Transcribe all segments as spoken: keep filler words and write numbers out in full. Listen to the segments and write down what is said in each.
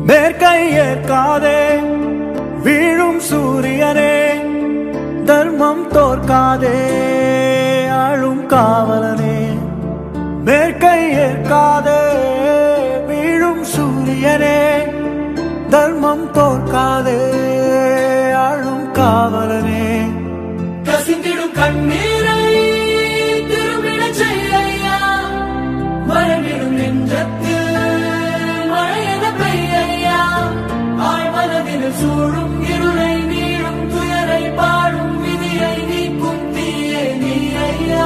மேற்கை ஏற்காதே வீழும் சூரியனே, தர்மம் தோற்காதே ஆளும் காவலனே. மேற்கை ஏற்காதே வீழும் சூரியனே, தர்மம் தோற்காதே ஆளும் காவலனே. கசிந்திடும் கண்ணீரை திரும்பிட செய்யா, மரணிடும் நெஞ்சத்தில் மழையென பெய்யா. ஆழ்மனதில் சூழும் இருளை நீளும் துயரை பாடும் விதியை நீக்கும் தீயே நீ ஐயா.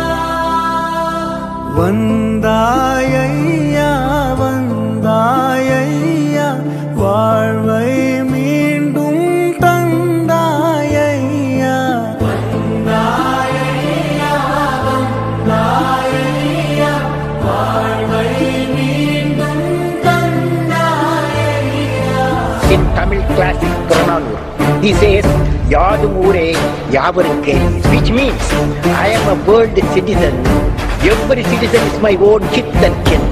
வந்தாயையா வந்தாயையா, வாழ்வை மீண்டும் தந்தாயையா. வந்தாயையா வந்தாயையா, வாழ்வை மீண்டும் தந்தாயையா. In Tamil classic chronology, he says, Yadum Ure Yavarke, which means I am a world citizen. Every citizen is my own kith and kin.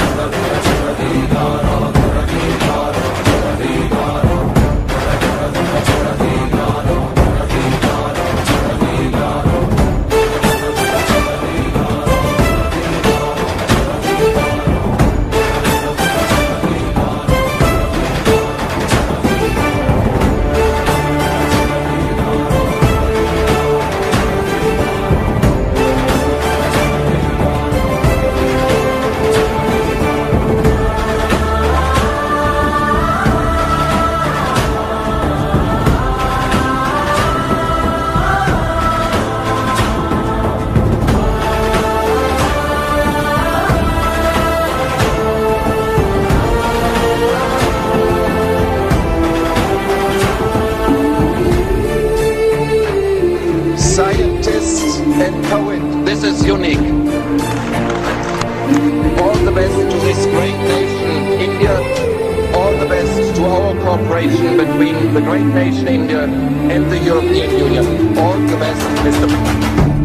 Scientist and poet, this is unique. All the best to this great nation, India. All the best to our cooperation between the great nation India and the European Union. All the best, Mister